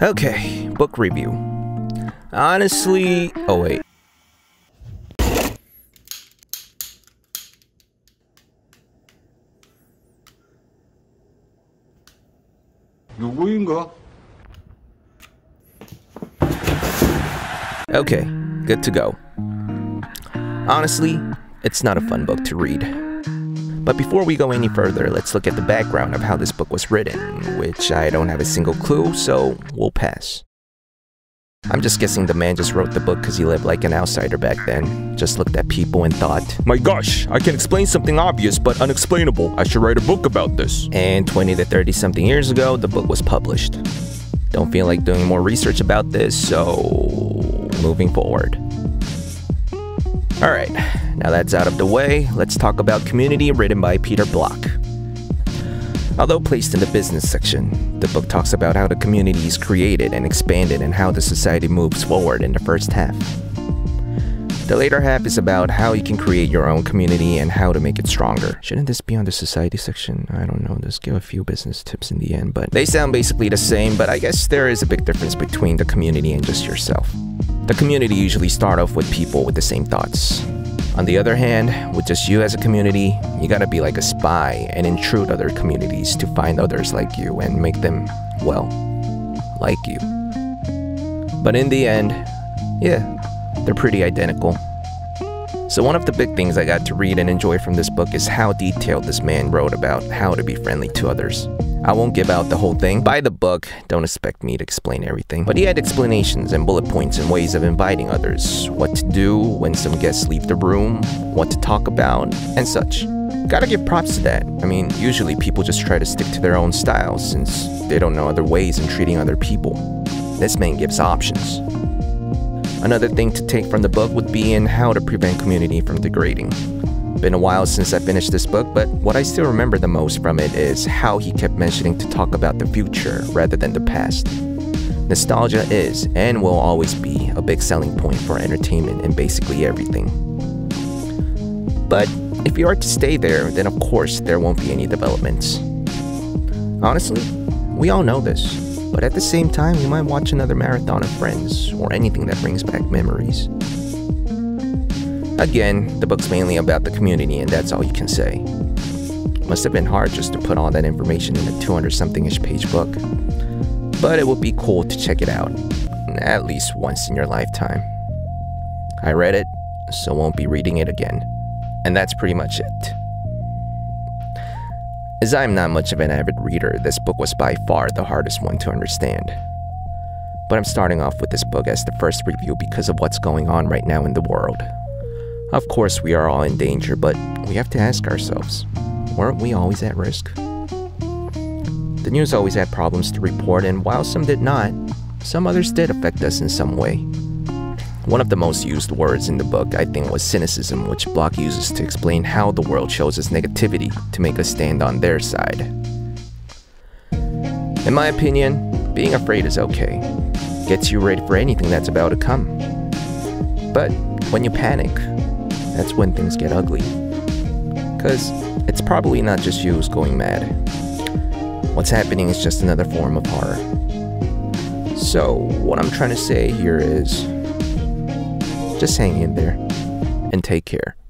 Okay, book review. Honestly, oh wait. 누구인가? Okay, good to go. Honestly, it's not a fun book to read. But before we go any further, let's look at the background of how this book was written, which I don't have a single clue, so we'll pass. I'm just guessing the man just wrote the book because he lived like an outsider back then. Just looked at people and thought, my gosh, I can explain something obvious but unexplainable. I should write a book about this. And 20 to 30 something years ago, the book was published. Don't feel like doing more research about this, so moving forward. Alright, now that's out of the way, let's talk about Community, written by Peter Block. Although placed in the business section, the book talks about how the community is created and expanded and how the society moves forward in the first half. The later half is about how you can create your own community and how to make it stronger. Shouldn't this be on the society section? I don't know, just give a few business tips in the end, but they sound basically the same, but I guess there is a big difference between the community and just yourself. The community usually start off with people with the same thoughts. On the other hand, with just you as a community, you gotta be like a spy and intrude other communities to find others like you and make them, well, like you. But in the end, yeah, they're pretty identical. So one of the big things I got to read and enjoy from this book is how detailed this man wrote about how to be friendly to others. I won't give out the whole thing. Buy the book, don't expect me to explain everything. But he had explanations and bullet points and ways of inviting others, what to do when some guests leave the room, what to talk about, and such. Gotta give props to that. I mean, usually people just try to stick to their own style since they don't know other ways in treating other people. This man gives options. Another thing to take from the book would be in how to prevent community from degrading. Been a while since I finished this book, but what I still remember the most from it is how he kept mentioning to talk about the future rather than the past. Nostalgia is and will always be a big selling point for entertainment in basically everything. But if you are to stay there, then of course there won't be any developments. Honestly, we all know this, but at the same time we might watch another marathon of Friends or anything that brings back memories. Again, the book's mainly about the community and that's all you can say. Must have been hard just to put all that information in a 200-something-ish page book. But it would be cool to check it out, at least once in your lifetime. I read it, so won't be reading it again. And that's pretty much it. As I'm not much of an avid reader, this book was by far the hardest one to understand. But I'm starting off with this book as the first review because of what's going on right now in the world. Of course, we are all in danger, but we have to ask ourselves, weren't we always at risk? The news always had problems to report, and while some did not, some others did affect us in some way. One of the most used words in the book, I think, was cynicism, which Block uses to explain how the world shows us negativity to make us stand on their side. In my opinion, being afraid is okay. Gets you ready for anything that's about to come. But when you panic, that's when things get ugly. 'Cause it's probably not just you who's going mad. What's happening is just another form of horror. So what I'm trying to say here is, just hang in there and take care.